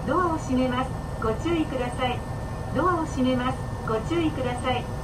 ドアを閉めます。ご注意ください。ドアを閉めます。ご注意ください。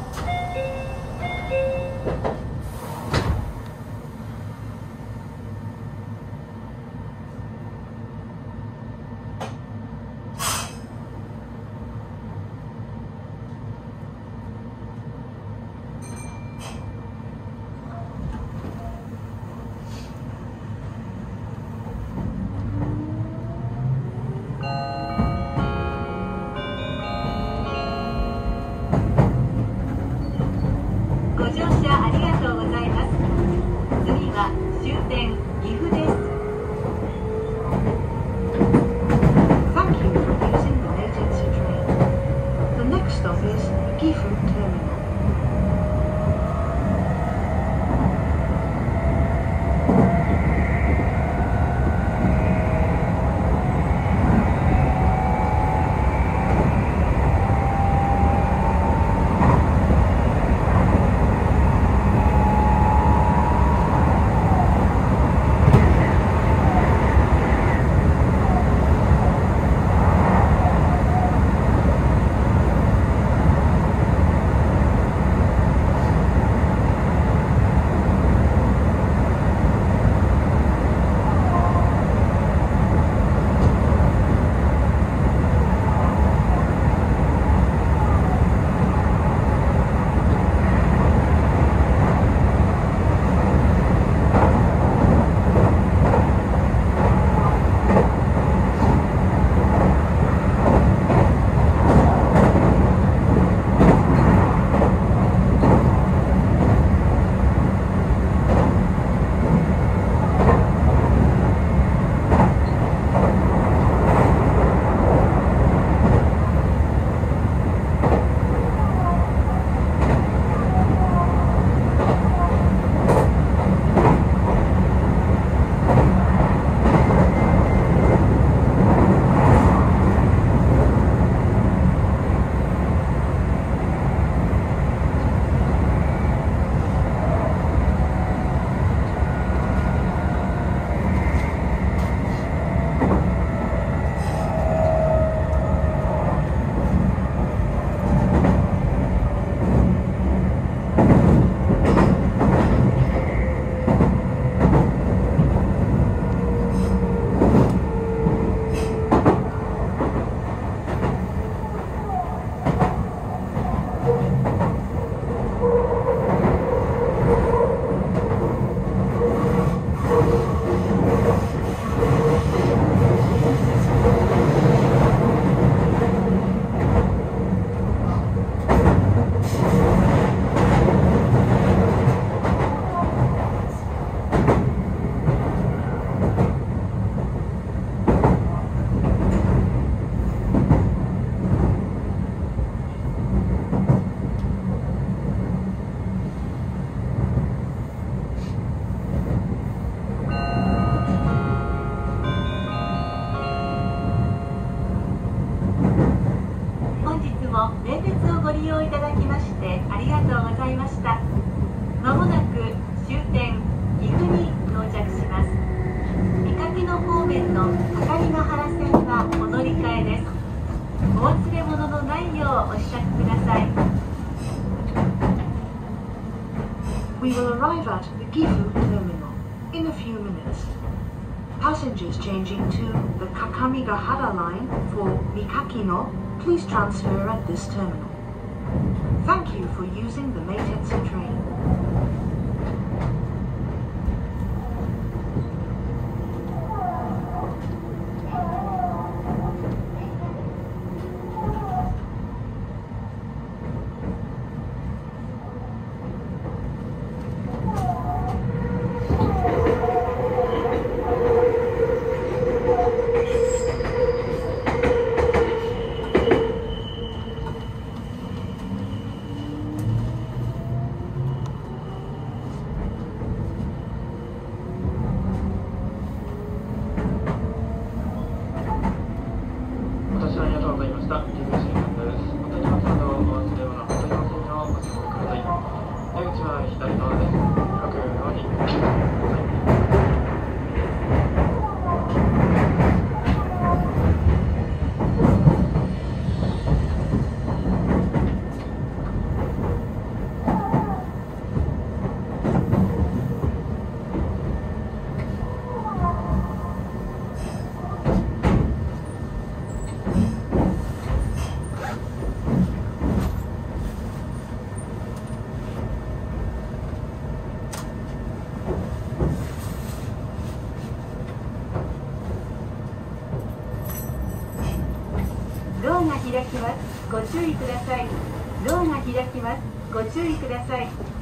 ご乗車ありがとうございます。次は終点岐阜です。 Thank you for using the Meitensi train. The next stop is Gifu Terminal. 連鉄をご利用いただきましてありがとうございました。まもなく終点岐阜に到着します。三垣の方面の高見ヶ原線はお乗り換えです。お忘れ物のないようお支度ください。 We will arrive at the Gifu Terminal in a few minutes. Passengers changing to the Kakamigahara line for Mikakino, please transfer at this terminal. Thank you for using the Meitensi train. きます。ご注意ください。ドアが開きます。ご注意ください。